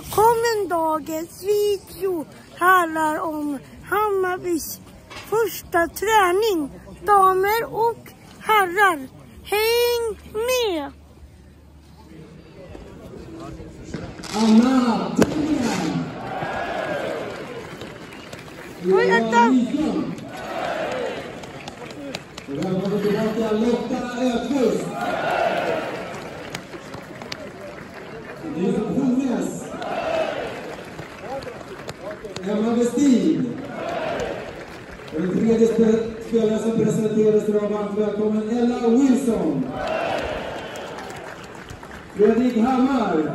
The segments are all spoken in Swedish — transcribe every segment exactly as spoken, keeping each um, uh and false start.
Välkommen, dagens video handlar om Hammarbys första träning. Damer och herrar, häng med! Anna Tengren! Eva Nyström! Välkommen tillbaka Lotta Ödqvist! Lisa Pungnes! Emma Westin! Och den tredje spelaren som presenteras idag, varmt välkommen Ella Wilson! Fredrik Hammar!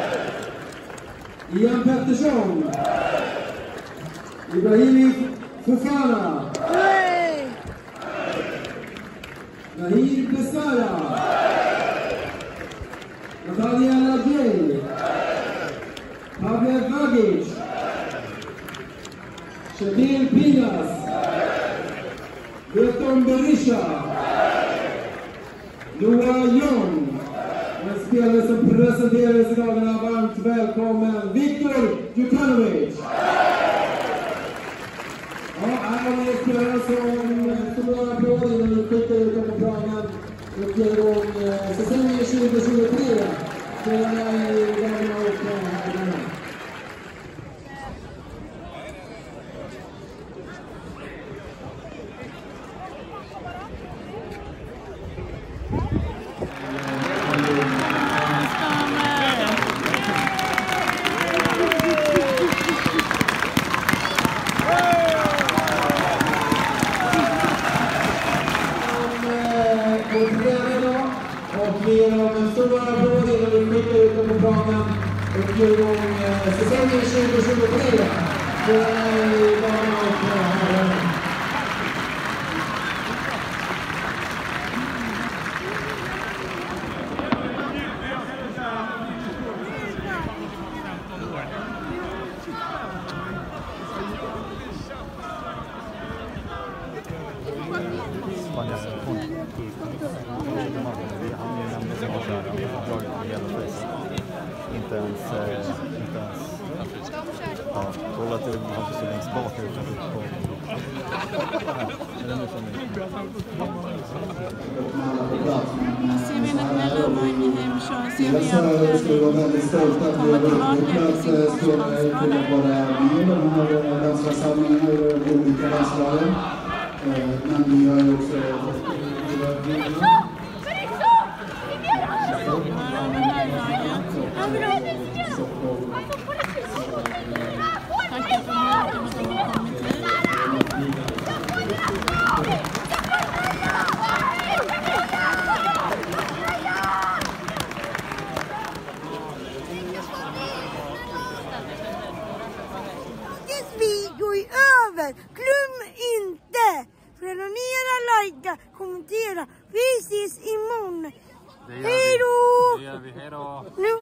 Ian Pettersson! Ibrahimi Fofana! Nej! Nahir Besara! Natalia Gay! Pavle Vagic! Shadir Pinas! Beton Berisha! Noah Young! En spelare som presenteras i dagarna, varmt välkommen Viktor Djukanovic! Ja, här har vi spelare som stora applåder innan vi skickar ut dem på planen och ger igång säsongen tjugo tjugotre. Spelarna i dagarna och herrarna. Och vi ger dem en stor applåd innan vi skickar ut dem på planen och ger igång säsongen tjugo tjugotre. Spelarna i dagarna och herrarna. Inte ens, inte ens, ja, kolla att det har så längst bak utan på. Är det nu som ser vi att Mellanmöjlighem kör, ser vi Jag skulle vara väldigt stolt att vi har varit på plats. Spelare inte bara vi i de här landslagssamlingarna i olika landslagen. Men vi har ju också Video är över. Glöm inte prenumerera, likea, kommentera. Vi ses imorgon. Hej då! Det gör vi. Hej då! Nu